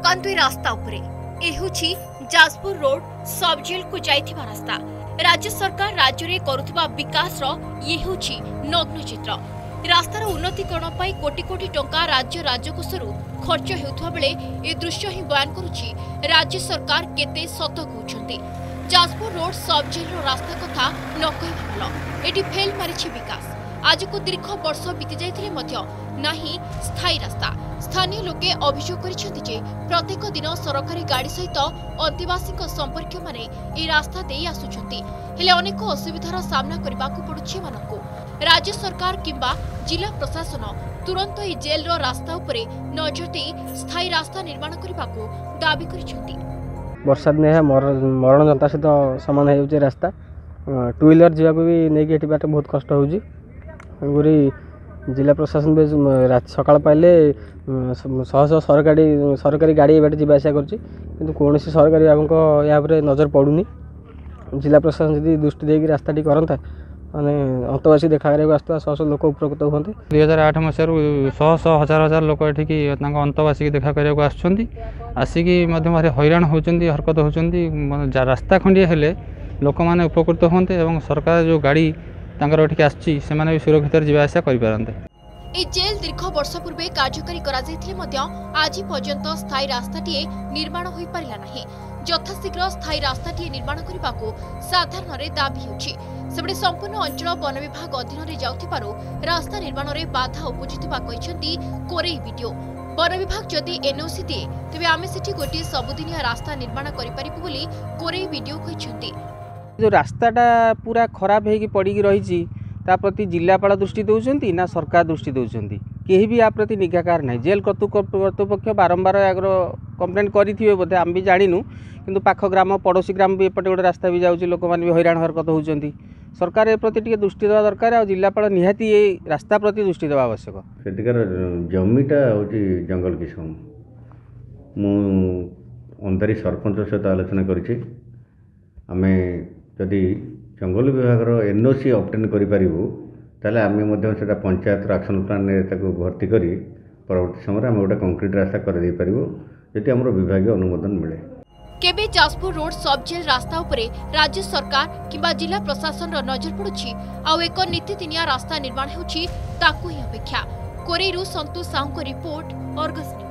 थकान्तुई रास्ता उपरे एहुछि जाजपुर रोड सब जेल को जाइथिबा रास्ता। राज्य सरकार राज्य रे करुथिबा विकास रो ये होछि नग्न चित्र। रास्तार उन्नतीकरण पाई कोटी कोटी टंका राज्य राजकोषरु खर्च हेउथबा बेले ए दृश्य ही बयान करुछि राज्य सरकार केते सत कहउछंती। जाजपुर रोड सब जेल रो रास्ता कथा न कहबा भल। एटी फेल मारिछि विकास। आज को दीर्घ वर्ष बीती जाइथिले मध्य नाही स्थायी रास्ता। स्थानीय लोके अभियोग करिसेंति जे प्रत्येक दिन सरकारी गाड़ी सहित अंतिवासी संपर्क माने ए रास्ता देई आसुछंती, हेले अनेक असुविधार सामना करबाकू पडुछि मानको। राज्य सरकार किंबा जिला प्रशासन तुरंत ए जेल रो रास्ता उपरे नजर देई स्थायी रास्ता निर्माण करबाकू दाबी करिसेंति। वर्षा दिन है मरण जनता सहित सामान हो रास्ता। टू व्हीलर जावाक भी नहीं कि बाट बहुत कष्ट होगी। जिला प्रशासन भी सकाल पाइले शह शह सरकारी गाड़ी बाट जावा आसा कर कौन सरकारी बाबू यहाँ नजर पड़ूनी। जिला प्रशासन जब दृष्टि देकी रास्ता टी करता माने अंतवासी देखा आसता शह शह लोक उपकृत होते। 2008 मसीह शह शह हजार हजार लोक ये अंतवासी देखा करने आसिक भारी हैरान होती हरकत होती। रास्ता खंडिया हेले लोक मैंने उपकृत होते और सरकार जो गाड़ी आसी भी सुरक्षित जावासा करते। ए जेल दीर्घ वर्ष पूर्वे कार्यकारी आज पर्यंत स्थायी रास्ताटीए निर्माण हो पारा ना। यथाशीघ्र स्थायी रास्ताटीए निर्माण करने को साधारण दाबी होछि। सेबडे संपूर्ण अंचल वन विभाग अधीन में जाउथिबारु रास्ता निर्माण में बाधा उपजितबा कहिसेंती कोरेई वीडियो। वन विभाग जदि एनओसी दिए तेबे आमे सेठी गोटे सबुदिनिया रास्ता निर्माण करि परिबु बोली कोरेई वीडियो कहिसेंती। जो रास्ताटा पूरा खराब होगी पड़ी रही प्रति जिलापाल दृष्टि दौरान ना सरकार दृष्टि दौरान कहीं भी या प्रति निगाकार ना। जेल कर्तृपक्ष बारंबार आगर कंप्लेन करेंगे बोधे आम भी जानू कि पाख ग्राम पड़ोशी ग्राम भी एपटे गोटे रास्ता भी जाऊँगी लोक मैंने भी हैरान हरकत होती। सरकार ए प्रति टिके दृष्टि देवा दरकार और जिलापाल निहाती ये रास्ता प्रति दृष्टि देवा आवश्यक। सेठिकार जमीटा हूँ जंगल किसम मु अंधारी सरपंच सहित आलोचना करी आमे जदि जंगल विभाग एनओसी ऑब्टेन करूँ ताले आमे से पंचायत एक्शन प्लान भर्ती कर परवर्ती समय आम गोटे कंक्रीट रास्ता कर जदि आम विभाग अनुमोदन मिले। केबे जाजपुर रोड सब जेल रास्ता उपरे राज्य सरकार किंबा जिला प्रशासन नजर पड़ुछि आउ एक नीतिदिनिया रास्ता निर्माण होछि ताकू ही अपेक्षा। कोरेरू संतोष साहू को रिपोर्ट अर्गस।